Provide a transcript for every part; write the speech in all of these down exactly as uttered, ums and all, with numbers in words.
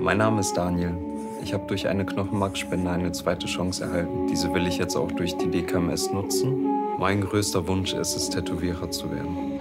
Mein Name ist Daniel. Ich habe durch eine Knochenmarkspende eine zweite Chance erhalten. Diese will ich jetzt auch durch die D K M S nutzen. Mein größter Wunsch ist es, Tätowierer zu werden.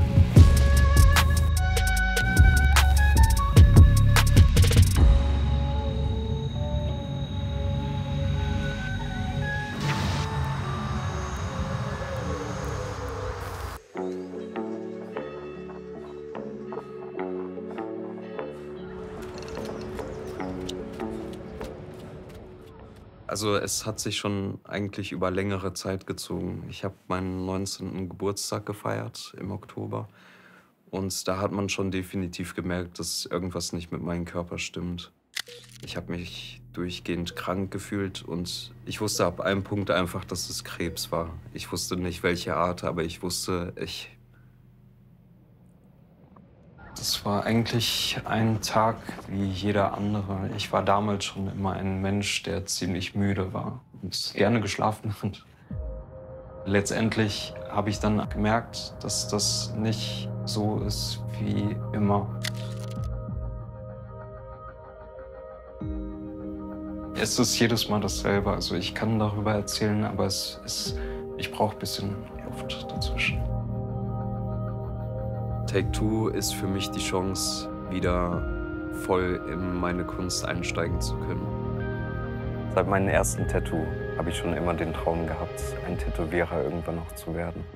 Also es hat sich schon eigentlich über längere Zeit gezogen. Ich habe meinen neunzehnten Geburtstag gefeiert im Oktober. Und da hat man schon definitiv gemerkt, dass irgendwas nicht mit meinem Körper stimmt. Ich habe mich durchgehend krank gefühlt und ich wusste ab einem Punkt einfach, dass es Krebs war. Ich wusste nicht, welche Art, aber ich wusste, ich... Das war eigentlich ein Tag wie jeder andere. Ich war damals schon immer ein Mensch, der ziemlich müde war und gerne geschlafen hat. Letztendlich habe ich dann gemerkt, dass das nicht so ist wie immer. Es ist jedes Mal dasselbe. Also ich kann darüber erzählen, aber es ist, ich brauche ein bisschen Luft dazwischen. Take Two ist für mich die Chance, wieder voll in meine Kunst einsteigen zu können. Seit meinem ersten Tattoo habe ich schon immer den Traum gehabt, ein Tätowierer irgendwann noch zu werden.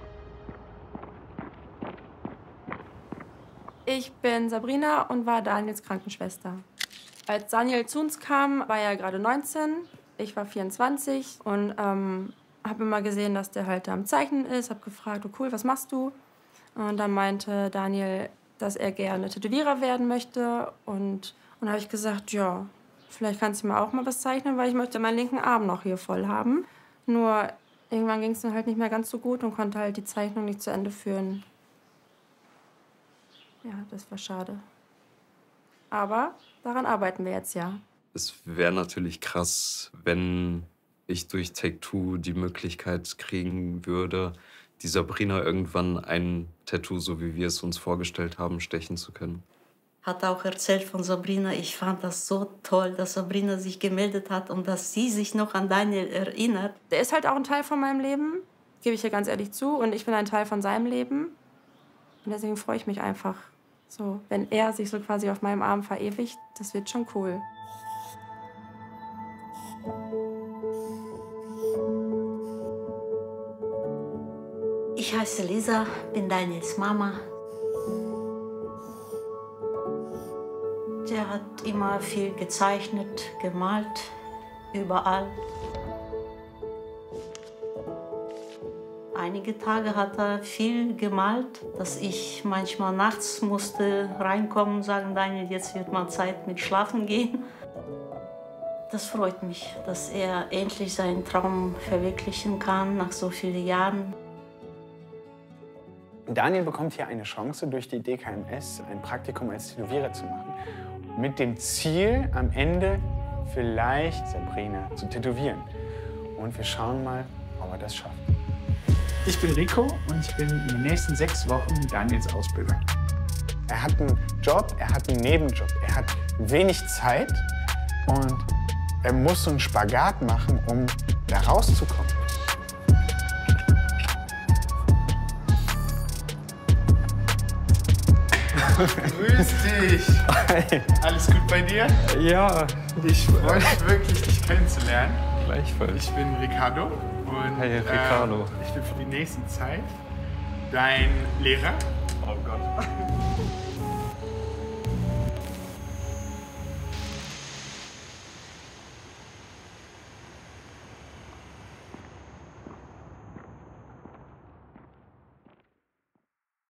Ich bin Sabrina und war Daniels Krankenschwester. Als Daniel zu uns kam, war er gerade neunzehn, ich war vierundzwanzig und ähm, habe immer gesehen, dass der halt da am Zeichnen ist. Habe gefragt, oh cool, was machst du? Und dann meinte Daniel, dass er gerne Tätowierer werden möchte. Und dann habe ich gesagt, ja, vielleicht kannst du mir auch mal was zeichnen, weil ich möchte meinen linken Arm noch hier voll haben. Nur irgendwann ging es dann halt nicht mehr ganz so gut und konnte halt die Zeichnung nicht zu Ende führen. Ja, das war schade. Aber daran arbeiten wir jetzt, ja. Es wäre natürlich krass, wenn ich durch Take Two die Möglichkeit kriegen würde, die Sabrina irgendwann ein Tattoo, so wie wir es uns vorgestellt haben, stechen zu können. Hat auch erzählt von Sabrina, ich fand das so toll, dass Sabrina sich gemeldet hat und dass sie sich noch an Daniel erinnert. Der ist halt auch ein Teil von meinem Leben, gebe ich ja ganz ehrlich zu. Und ich bin ein Teil von seinem Leben. Und deswegen freue ich mich einfach. So, wenn er sich so quasi auf meinem Arm verewigt, das wird schon cool. Ich heiße Lisa, bin Daniels Mama. Der hat immer viel gezeichnet, gemalt, überall. Einige Tage hat er viel gemalt, dass ich manchmal nachts musste reinkommen und sagen, Daniel, jetzt wird mal Zeit mit Schlafen gehen. Das freut mich, dass er endlich seinen Traum verwirklichen kann nach so vielen Jahren. Daniel bekommt hier eine Chance, durch die D K M S ein Praktikum als Tätowierer zu machen. Mit dem Ziel, am Ende vielleicht Sabrina zu tätowieren. Und wir schauen mal, ob er das schafft. Ich bin Rico und ich bin in den nächsten sechs Wochen Daniels Ausbilder. Er hat einen Job, er hat einen Nebenjob, er hat wenig Zeit und er muss so einen Spagat machen, um da rauszukommen. Grüß dich! Hi. Alles gut bei dir? Ja. Ich freue mich wirklich, dich kennenzulernen. Gleichfalls. Ich bin Ricardo und Hi, Ricardo. Äh, ich bin für die nächste Zeit dein Lehrer. Oh Gott.